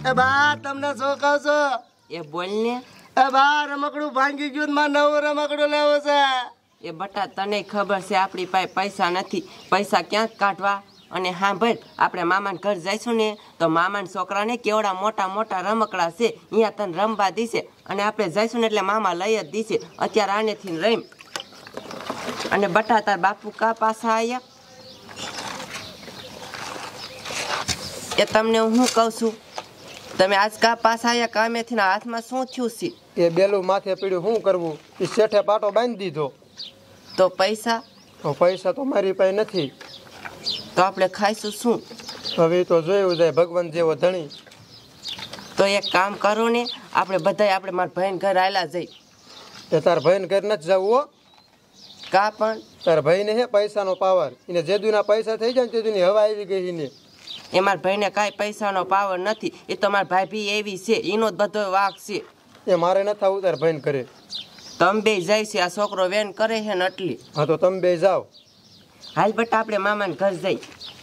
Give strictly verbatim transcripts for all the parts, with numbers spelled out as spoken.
એ બા તમને શું કહું છું? એ બોલ ને. એ બા રમકડું ભાંગી ગયું, માં નવું રમકડું લેવું છે. એ બટા તને ખબર છે આપણી પાસે પૈસા નથી, પૈસા ક્યાં કાઢવા? અને હા ભાઈ, આપણે મામાને ઘર જઈશું ને તો મામાના છોકરાને કેવડા મોટા મોટા રમકડા છે, અહીંયા તને રમવા દીશે. અને આપણે જઈશું ને એટલે મામા લઈ જ દીશે. અત્યારે આનેથી રમ. અને બટા તાર બાપુ કા પાછા આવ્યા? એ તમને હું કહું છું, તમે આજ કા પાછા આવ્યા? કામેથી હાથમાં શું થયું છે? એ બેલું માથે પીડ્યું, શું કરવું? એ શેઠે પાટો બાંધી દીધો. તો પૈસા? તો પૈસા તો મારી પાસે નથી. તો આપણે ખાઈશું શું? હવે તો જોયું જાય ભગવાન જેવો ધણી. તો એક કામ કરો ને, આપણે બધાય આપણે મારા ભાઈને ઘર આવેલા જઈ. એ તાર ભાઈને ઘર નથી જવું હો. કા પણ? તાર ભાઈને હે પૈસાનો પાવર. એને જેદુના પૈસા થઈ જાય ને તેદુની હવા આવી ગઈ ને. એ મારા ભાઈને કાંઈ પૈસાનો પાવર નથી. એ તો મારા ભાઈ બી એવી છે, એનો જ બધો વાક છે. એ મારે નથી આવું તાર ભાઈને ઘરે. તમે બે જાય છે, આ છોકરો વેન કરે છે ને એટલી. હા તો તમે બે જાઓ. હાલ બટા આપણે મામાને ઘર જઈ.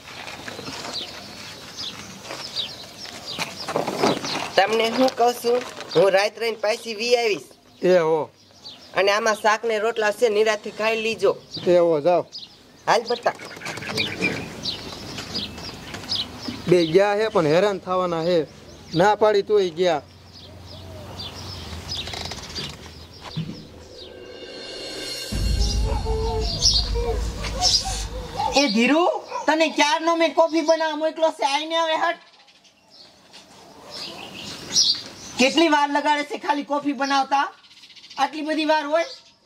તમને હું કહું છું, હું રાત રહીને પાછી વી આવીશ. એ હો. અને આમાં શાક ને રોટલા છે, નિરાથી ખાઈ લીજો. એ હો, જાઓ. હાલ બટા. બે ગયા હે પણ હેરાન થવાના હે. ના પાડી તોય ગયા. એ ધીરુ, તને ક્યારનો મેં કોફી બનાવવા મોકલો છે, આઈને હવે હટ. કેટલી વાર લગાડે છે ખાલી કોફી બનાવતા? આટલી બધી વાર હોય?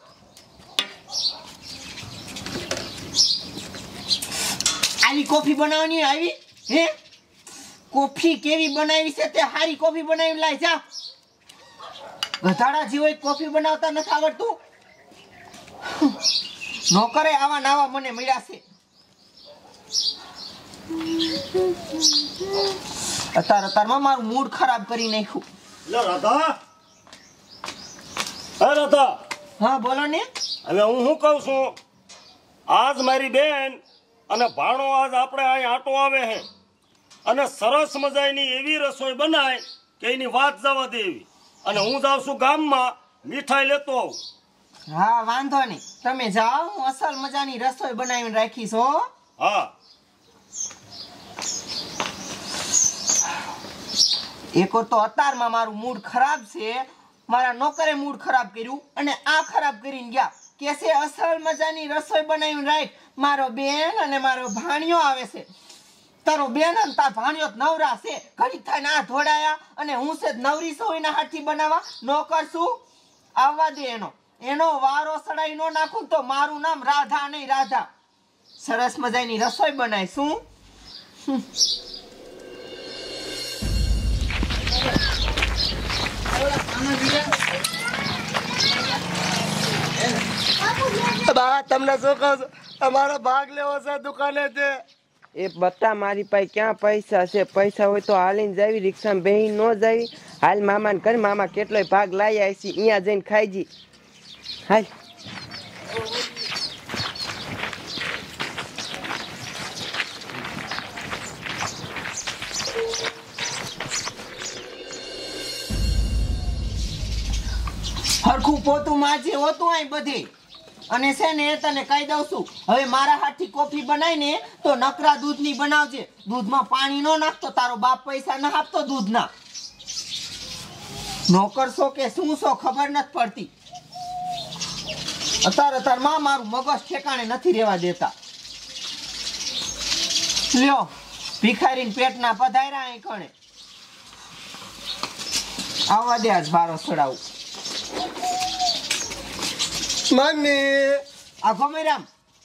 આલી કોફી બનાવવાની આવી હે? કોફી કેવી બનાવી છે તે હારી કોફી બનાવી લાય જા. ગધાડા જેવો કોફી બનાવતા નથી આવડતું. નોકરે આવા નાવા મને મળ્યા છે. અત્યારે અત્યારમાં મારું મૂડ ખરાબ કરી નાખ્યું. લે રાધા, હે રાધા. હા બોલો ને. હવે હું શું કહું છું, આજ મારી બેન અને ભાણો આજ આપણે અહીં આટો આવે છે અને સરસ મજાની એવી રસોઈ બનાય કે એની વાત જવા દેવી. અને હું જાઉં છું ગામમાં મીઠાઈ લેતો આવું. હા વાંધો નહીં, તમે જાઓ, હું અસલ મજાની રસોઈ બનાવીને રાખીશ હો. હા. એક તો અત્યારમાં મારું મૂડ ખરાબ છે, મારા નોકરે મૂડ ખરાબ કર્યું અને આ ખરાબ કરીને ગયા કે છે અસલ મજાની રસોઈ બનાવીને રાખ. મારો બેન અને મારો ભાણિયો આવે છે. તારો બેન અને તાર ભાણિયો નવરા છે, ઘડીક થાય ના ધોડાયા અને હું છે નવરી છું એના હાથથી બનાવવા. નોકર છું, આવવા દે એનો એનો વારો સડાઈ નો નાખું તો મારું નામ રાધા નહીં રાધા. સરસ મજાની રસોઈ બનાય શું. બા તમને શું કહું છું, અમારો ભાગ લેવો છે દુકાને છે. એ બતા મારી પાસે ક્યાં પૈસા છે? પૈસા હોય તો હાલીને જાવી, રિક્ષામાં બેહી ન જાવી. હાલ મામાને ઘર, મામા કેટલોય ભાગ લાવી આવી છે, અહીંયા જઈને ખાઈ જી. હાલ. હરખું પોતું માજી હોતું આય બધી. અને છે ને તને કહી દઉં છું, હવે મારા હાથથી કોફી બનાવીને તો નકરા દૂધની બનાવજે. દૂધમાં પાણી ન નાખતો, તારો બાપ પૈસા ના આપતો દૂધના. નોકર છો કે શું છો ખબર નથી પડતી. અત્યારે અત્યારમાં મારું મગજ ઠેકાણે નથી રહેવા દેતા. લ્યો ભિખારીને પેટના પધાર્યા અહીં કણે. આવવા દે આજ બારો ચડાવું. મમ્મી આ ગમેરામ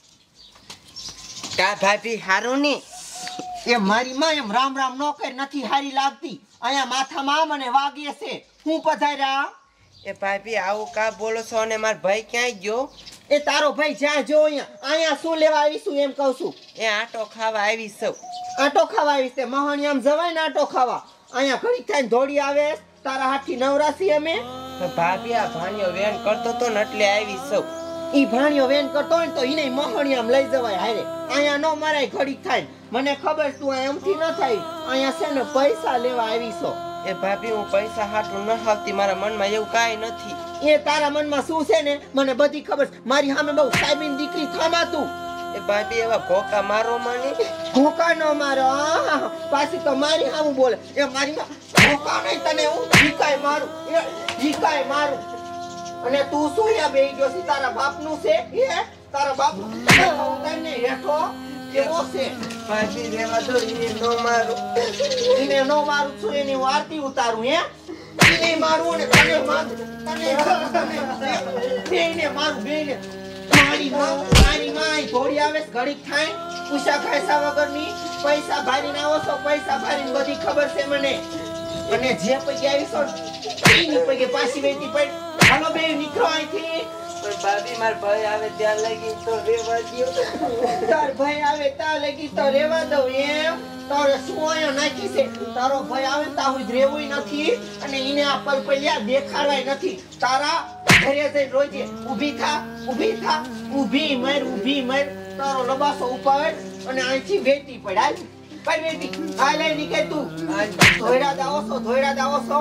કા ભાભી હારું ને? એ મારી માં એમ રામ રામ નો કર, નથી હારી લાગતી. અહીંયા માથામાં આમ અને વાગે છે. હું પધાર્યા? એ ભાભી આવું કા બોલો છો? અને મારો ભાઈ ક્યાંય ગયો? એ તારો ભાઈ જ્યાં જો અહીંયા અહીંયા શું લેવા આવીશું એમ કહું છું. એ આટો ખાવા આવી સૌ. આટો ખાવા આવીશ તે મહાણી આમ જવાય ને આટો ખાવા. અહીંયા ઘડીક થઈને દોડી આવે. તારા હાથથી નવરાશી અમે. ભાભી આ ભાણિયો વેન કરતો તો ને એટલે આવી સૌ. ઈ ભાણિયો વેન કરતો હોય ને તો ઈને મહાણી આમ લઈ જવાય હારે. અહીંયા નો મરાય ઘડીક થાય. મને ખબર તું એમથી ન થાય, અહીંયા છે ને પૈસા લેવા આવી છો. એ ભાભી હું પૈસા હાટું ન આવતી, મારા મનમાં એવું કાંઈ નથી. એ તારા મનમાં શું છે ને મને બધી ખબર છે. મારી સામે બહુ સાહેબની દીકરી થામા તું. એ ભાભી એવા ભોકા મારો માની. ભોકા ન મારો આહ, પાછી તો મારી સામે બોલે. એ મારી માં ભોકા નહીં તને હું ઝીકાય મારું એ ઝીકાય મારું. અને તું શું યા બેહી ગયો છે? તારા બાપનું છે એ તારા બાપ તને હેઠો કેવો છે? ભાભી રેવા દો, એને નો મારું. એને નો મારું છું એની વાર્તી ઉતારું હે? એને મારું અને તને મારું તને તને બેને મારું બેને મારી માં મારી માં થોડી આવે ઘડીક થાય પૂછા ખાયસા વગરની પૈસા ભારીને આવો છો પૈસા ભારીને બધી ખબર છે મને. અને જે પૈકી આવી છો એની પૈકી પાછી વેચી પડી. હાલો બે નીકળો અહીંથી. પણ ભાભી માર ભાઈ આવે ત્યાં લગી તો રેવા દ્યો. તાર ભાઈ આવે ત્યાં લગી તો રેવા દઉં એમ? તારે શું અહીંયા નાખી છે? તારો ભાઈ આવે ત્યાં હું રેવું નથી અને એને આ પલપલિયા દેખાડવાય નથી. તારા ઘરે જઈને રોજે ઊભી થા ઊભી થા ઊભી મર ઊભી મર તારો લબાસો ઉપાડ અને અહીંથી વેટી પડ. હાલ પડ વેટી હાલ લઈ નીકળ તું. ધોયડા દાવો છો ધોયડા દાવો છો.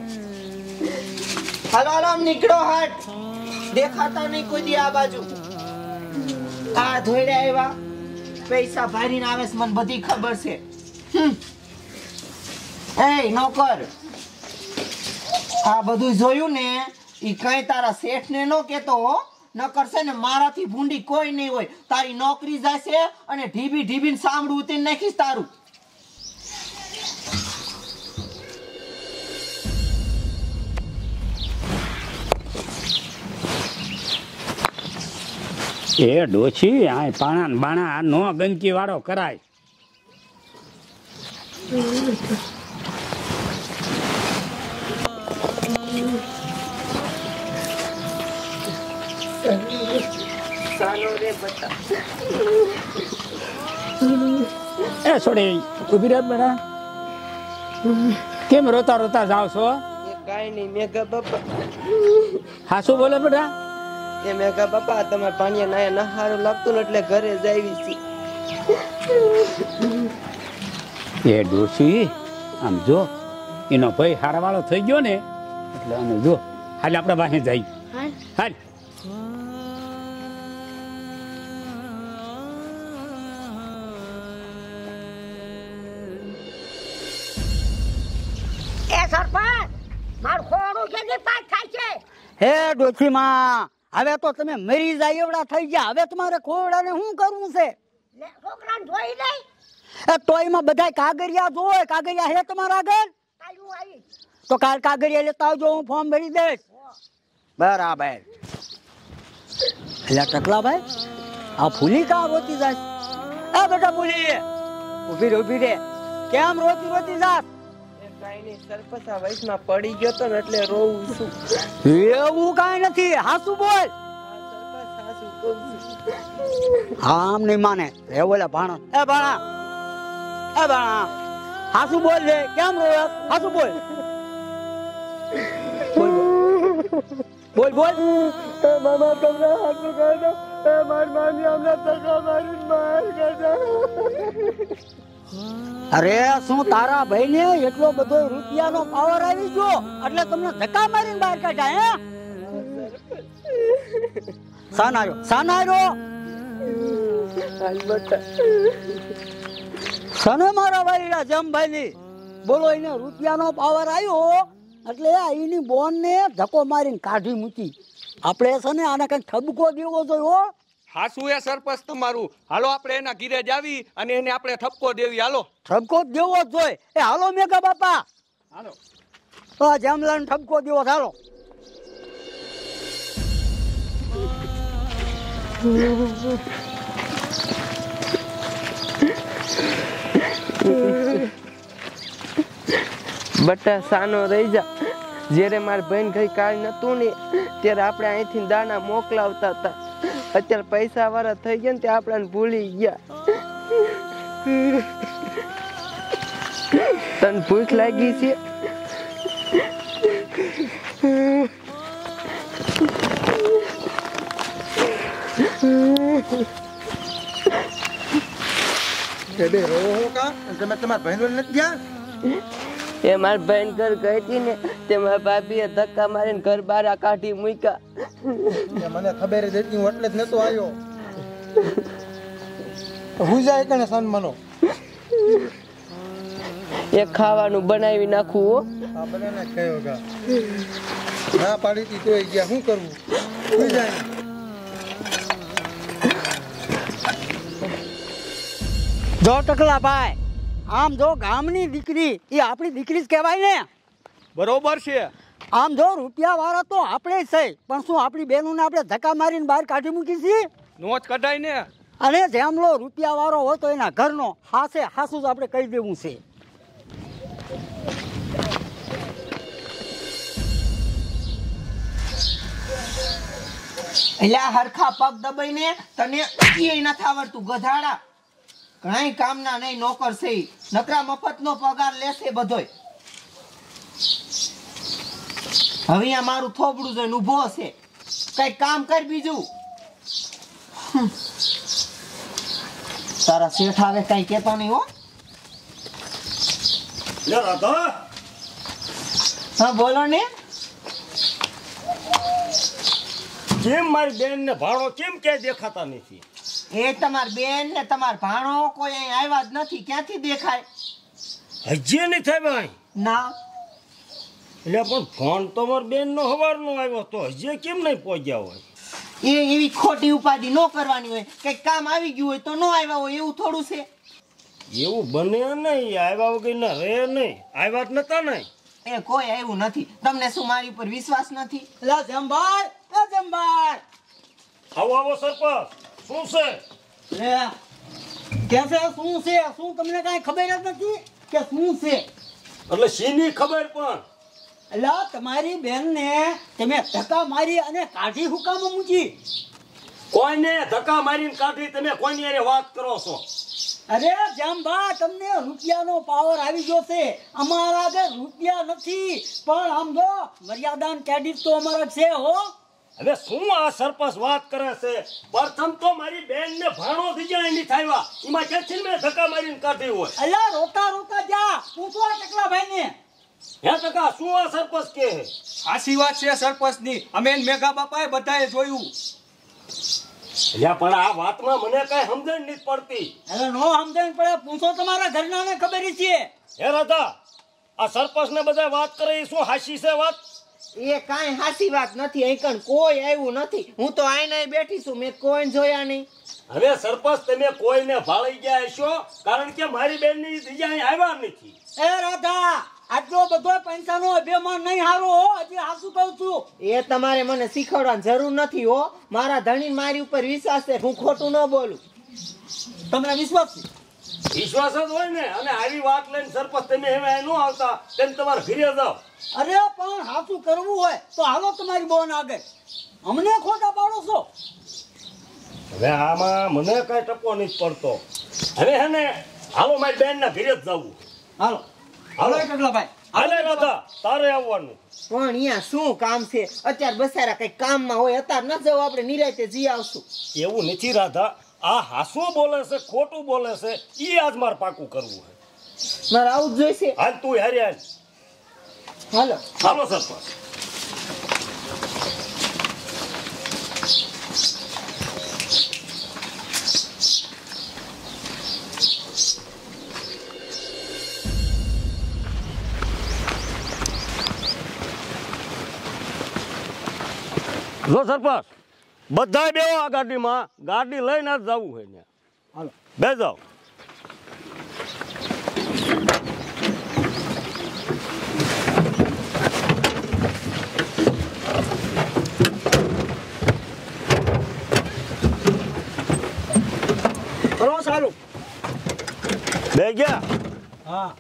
હાલો હાલો આમ નીકળો હટ. દેખાતા નહીં કોઈ દી આ બાજુ. આ ધોયડા આવ્યા પૈસા ભારીને આવે છે મને બધી ખબર છે. એ નોકર આ બધું જોયું ને ઈ કઈ તારા શેઠ ને નો કેતો હો. નકર છે ને મારાથી ભૂંડી કોઈ નહીં હોય. તારી નોકરી જશે અને ઢીબી ઢીબીને સાંભળું ઉતરી નાખીશ તારું. એ ડોછી આ પાણા ને બાણા આ નો ગંદકી વાળો કરાય. ચાલો રે બતા. એ છોડી ઉભી રહે બેટા. કેમ રોતા રોતા જાવ છો? એ કાંઈ નહીં મેઘા બાપા. હા શું બોલે બેટા? એ મેઘા બાપા તમારે પાણીયા નાયા ના સારું લાગતું ને એટલે ઘરે જ આવી છી. એ ડોશી આમ જો એનો ભાઈ હારવાળો થઈ ગયો ને એટલે અમે જો હાલ આપણે પાસે જઈ. હાલ એ સરપંચ માર ખોડું કેની પાસ થાય છે? હે ડોશી માં હવે તો તમે મરી જાય એવડા થઈ ગયા. હવે તમારે ખોડાને શું કરવું છે? લે છોકરાને જોઈ લઈ. એ તો એમાં બધા કાગળિયા જોવે. કાગળિયા હે તમારા આગળ? કાલ હું આવી. તો કાલ કાગળિયા લેતા આવજો, હું ફોર્મ ભરી દઈશ. બરાબર. એટલે ટકલાભાઈ આ ફૂલી કા રોતી જાય? એ બેટા ફૂલી ઉભી રે ઉભી રે. કેમ રોતી રોતી જાત? કાંઈ નહીં સરપંચ આ વયસમાં પડી ગયો તો ને એટલે રોવું છું. એવું કાંઈ નથી. હાસુ બોલ. સરપંચ સાસુ કહું છું. આમ નહીં માને. એ બોલે ભાણા. એ ભાણા એ ભાણા હાસુ બોલ રે. કેમ રોય? હાસુ બોલ. બોલ બોલ બોલ. એ મામા તમને હાથું કહી દો. એ મારી મામી અમને ધક્કા મારીને બહાર કાઢ્યા. અરે શું તારા ભાઈ ને એટલો બધો રૂપિયાનો પાવર આવી ગયો એટલે તમને ધક્કા મારીને બહાર કાઢ્યા? હે સાનારો સાનારો સને મારા ભાઈ જમભાઈ બોલો. એને રૂપિયાનો પાવર આવ્યો એટલે એની બોન ને ધક્કો મારીને કાઢી મૂકી. આપણે છે ને આને કઈ ઠબકો દેવો જોયો. હાસુ એ સરપંચ તમારું. હાલો આપણે એના ઘીરે જ આવી અને એને આપણે ઠપકો દેવી. હાલો ઠપકો દેવો જ જોઈએ. એ હાલો મેઘા બાપા હાલો. તો જમલાને ઠપકો દેવો. હાલો બટા સાનો રહી જા. જ્યારે મારા બહેન કઈ કાળ નતું ને ત્યારે આપણે અહીંથી દાણા મોકલાવતા હતા. અત્યારે પૈસા વાળા થઈ ગયા ને તે આપણાને ભૂલી ગયા. તને ભૂખ લાગી છે? તમે તમારા ભાઈ નથી ગયા? એ મારી બેન ઘર ગઈ હતી ને તે મારા ભાભીએ ધક્કા મારીને ઘર બહાર કાઢી મૂક્યા. મને ખબર જ હતી, હું એટલે જ નતો આવ્યો. હું જાય કને સન્માનો એ ખાવાનું બનાવી નાખું હો. આ બધાને કયો ગા ના પાડી હતી તોય ગયા, શું કરવું? હું જાય જો ટકલા ભાઈ, આમ જો ગામની દીકરી એ આપણી દીકરી જ કહેવાય ને. બરોબર છે. આમ જો રૂપિયા વાળા તો આપણે જ છે, પણ શું આપણી બહેનોને આપણે ધક્કા મારીને બહાર કાઢી મૂકી છીએ? નો જ કઢાય ને. અને જેમલો રૂપિયા વાળો હોય તો એના ઘરનો હાસે હાસું જ આપણે કહી દેવું છે. એટલે હરખા પગ દબાઈને તને એ નથી આવડતું ગધાડા. ઘણા કામના નહીં, નોકર છે ઈ. નકરા મફતનો પગાર લેશે બધોય. હવે આ મારું થોબડું જોઈને ઊભો છે, કઈ કામ કર બીજું. હમ. તારા શેઠ આવે કઈ કેતો નહીં હો. લે રાધા, હા બોલો ને. કેમ મારી બેન ને ભાણો કેમ ક્યાંય દેખાતા નથી? એ તમાર બેન ને તમાર ભાણો કોઈ અહીં આવ્યા જ નથી, ક્યાંથી દેખાય? હજી નહીં થાય ભાઈ. ના એટલે પણ ફોન તો મારી બેન નો હવારનો આવ્યો તો હજી કેમ નહીં પહોંચ્યા હોય? એ એવી ખોટી ઉપાધિ ન કરવાની હોય. કઈક કામ આવી ગયું હોય તો ન આવ્યા હોય એવું થોડું છે. એવું બને નહીં, આવ્યા વગર ના રહે નહીં. આવ્યા જ નતા નહીં. એ કોઈ આવ્યું નથી. તમને શું મારી ઉપર વિશ્વાસ નથી? એટલે જમભાઈ, એ જમભાઈ, આવો આવો સરપંચ, શું છે? લે કે છે શું છે? શું તમને કાંઈ ખબર જ નથી કે શું છે? એટલે શીની ખબર પણ એટલે તમારી બેનને તમે ધક્કા મારી અને કાઢી હુકામાં મૂકી. કોઈને ધક્કા મારીને કાઢી? તમે કોઈની હારે વાત કરો છો? અરે જમભા, તમને રૂપિયાનો પાવર આવી ગયો છે. અમારા આગળ રૂપિયા નથી, પણ આમ જો મર્યાદાન ક્રેડિટ તો અમારા છે હો. હવે શું આ સરપંચ વાત કરે છે? પ્રથમ તો મારી બેન ને ભાણો થઈ જાય એની થાયવા, એમાં ક્યાંથી મેં ધક્કા મારીને કાઢી હોય? અલ્યા રોતા રોતા જા, પૂછો ટકલા ભાઈ ને. હે ટકા, શું આ સરપંચ કે? સાચી વાત છે સરપંચ ની. અમે ને મેઘા બાપાએ બધાએ જોયું. એટલે પણ આ વાતમાં મને કઈ સમજણ નથી પડતી. અરે નો સમજણ પડે, પૂછો તમારા ઘરના ને ખબર છે. હે રાધા, આ સરપંચ ને બધા વાત કરે એ શું હાસી છે વાત? એ કાંઈ હાસી વાત નથી. અહીં કણ કોઈ આવ્યું નથી. હું તો આઈને બેઠી છું, મેં કોઈને જોયા નહીં. હવે સરપંચ, તમે કોઈને ભાળી ગયા હશો, કારણ કે મારી બેન ની બીજા અહીં આવ્યા નથી. એ રાધા, આટલો બધો પૈસાનો અભિમાન નહીં હારો હો. હજી હાસુ કહું છું. એ તમારે મને શીખવાડવાની જરૂર નથી હો. મારા ધણી મારી ઉપર વિશ્વાસ છે, હું ખોટું ન બોલું. તમને વિશ્વાસ છે? વિશ્વાસ જ હોય ને. અને આવી વાત લઈને સરપંચ તમે હવે ન આવતા, તેમ તમારે ઘરે જાઓ. અરે પણ હાસુ કરવું હોય તો હાલો તમારી બોન આગળ. અમને ખોટા પાડો છો. હવે આમાં મને કઈ ટપો નથી પડતો. હવે હે ને, હાલો મારી બેન ના ઘરે જ જવું. હાલો હાલો ટકલા ભાઈ. હાલે રાધા, તારે આવવાનું. પણ અહીંયા શું કામ છે? અત્યારે બસારા કઈ કામમાં હોય, અત્યારે ન જવું, આપણે નિરાંતે જઈ આવશું. એવું નથી રાધા, આ હાસું બોલે છે, ખોટું બોલે છે, ઈ આજ મારે પાકું કરવું છે. મારે આવું જ જોઈશે. હાલ તું હારે હાલ. હાલો હાલો સરપંચ. જો સરપંચ, બધા બેવો આ ગાડીમાં. ગાડી લઈને જ જવું હોય ને. હાલો બે જાઓ. કરો સારું. બે ગયા. હા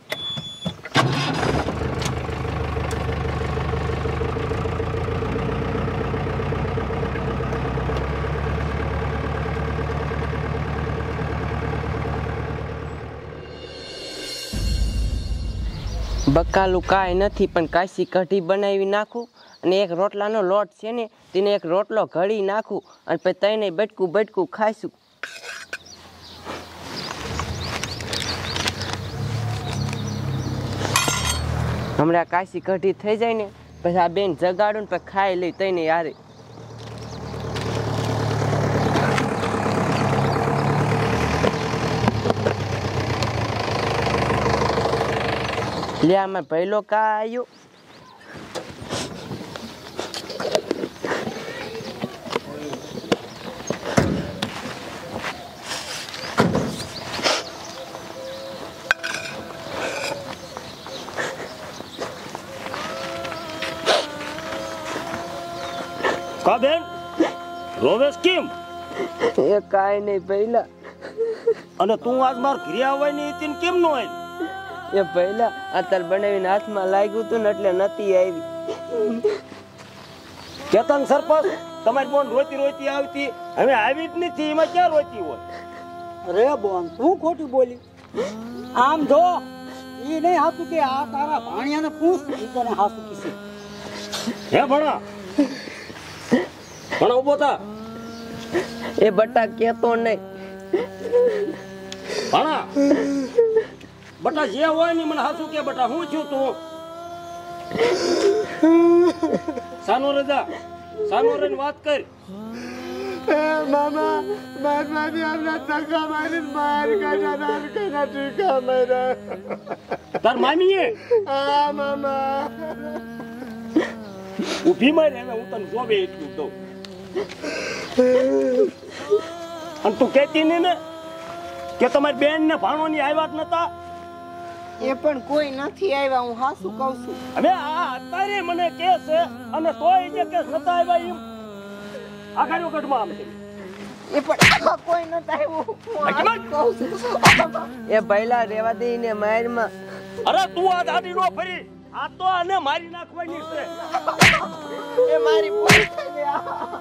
બકાલું કાંઈ નથી, પણ કાશી કઢી બનાવી નાખું અને એક રોટલાનો લોટ છે ને તેને એક રોટલો ઘડી નાખું અને પછી તઈને બટકું બટકું ખાઈશું. હમણાં કાશી કઢી થઈ જાય ને પછી આ બેન જગાડું ને પછી ખાઈ લઈ તઈને યારે લે આમાં પહેલો કા આવ્યો કા બેન રોવેશ કેમ એ કાંઈ નહીં પહેલા અને તું આજ માર ઘરે આવવાની હતી ને કેમ નો આવી એ પહેલા અત્યારે બનાવીને હાથમાં લાગ્યું હતું ને એટલે નથી આવી કેતન સરપંચ તમારી બોન રોતી રોતી આવતી હવે આવી જ નથી એમાં ક્યાં રોતી હોય અરે બોન તું ખોટું બોલી આમ જો ઈ નહીં હાથું કે આ તારા ભાણિયાને પૂછ ઈ તને હાથું કીધું હે ભણા ભણા ઉભો થા એ બટા કેતો નહીં ભણા બટા જે હોય ને મને હાસુ કે બટા હું છું તું સાનો રજા સાનો રહીને વાત કર મામા માર મારી આમને ધક્કા મારી માર કાઢા નાર કાઢા ટીકા મારા તાર મામી એ હા મામા ઊભી માર હવે હું તને જોવે એટલું દઉં અને તું કહેતી નહીં ને કે તમારી બેન ને ભાણો ની આવ્યા જ નતા એ પણ કોઈ નથી આવ્યા હું હાસુ કહું છું હવે આ અત્યારે મને કે છે અને તોય જે કે નતા આવ્યા એમ આખાડ્યો ગઢમાં આમ તેમ. એ પણ આમાં કોઈ નથી આવ્યું હું હાસુ કહું છું એ પહેલા રેવા દે ને મારમાં અરે તું આ દાડી નો ફરી આ તો આને મારી નાખવાની છે એ મારી ભૂલ થઈ ગઈ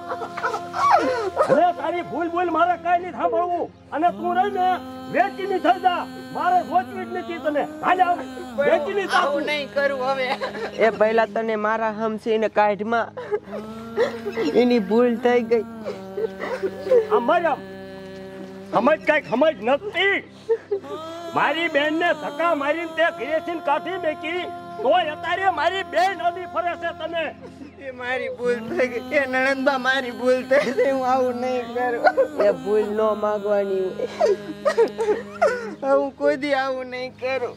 અરે તારી ભૂલ ભૂલ મારે કઈ નહીં સાંભળવું અને તું રહી ને વેચીની થઈ જા મારે સોચવી જ નથી તને હાલે આવ વેચીની જા આવું નહીં કરું હવે એ પહેલા તને મારા હમસી ને કાઢમાં એની ભૂલ થઈ ગઈ આમ મારી આમ સમજ કઈક સમજ નથી મારી બેન ને ધક્કા મારીને તે ઘરેથી કાઢી મેકી તોય અત્યારે મારી બેન અડી ફરે છે તને એ મારી ભૂલ થઈ ગઈ એ નણંદબા મારી ભૂલ થઈ ગઈ હું આવું નહીં કરું એ ભૂલ ન માંગવાની હોય હું કોઈ દી આવું નહીં કરું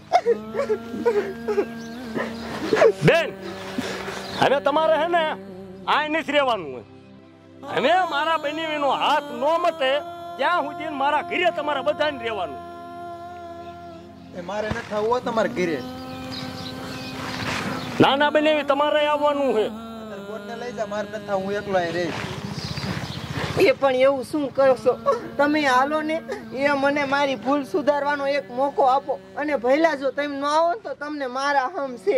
બેન હવે તમારે હે ને આ નથી રહેવાનું હોય હવે મારા બનેવીનો હાથ ન મટે ત્યાં સુધી મારા ઘરે તમારા બધાને રહેવાનું એ મારે ન થવું તમારે ઘરે નાના બનેવી તમારે આવવાનું છે બોટને લઈ જા મારે ન થવું હું એકલો અહીં રહીશ એ પણ એવું શું કરશો તમે હાલો ને એ મને મારી ભૂલ સુધારવાનો એક મોકો આપો અને ભઈલા જો તમે ન આવો ને તો તમને મારા હમ છે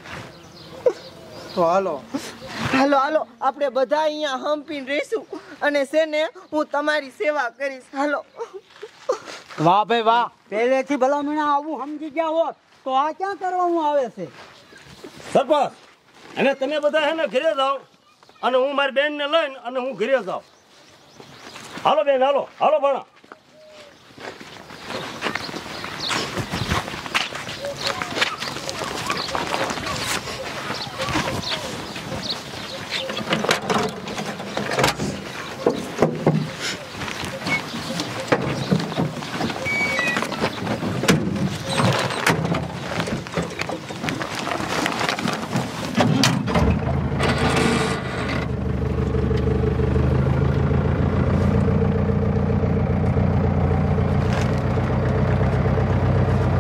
તો હાલો હાલો હાલો આપણે બધા અહીંયા હંપીને રહીશું અને છે ને હું તમારી સેવા કરીશ હાલો વાહ ભાઈ વાહ પહેલેથી ભલામણા આવું સમજી ગયા હોત તો આ ક્યાં કરવાનું આવે છે સરપંચ અને તમે બધા હે ને ઘરે જાઓ અને હું મારી બેન ને લઈને અને હું ઘરે જાઉં હાલો બેન હાલો હાલો ભણા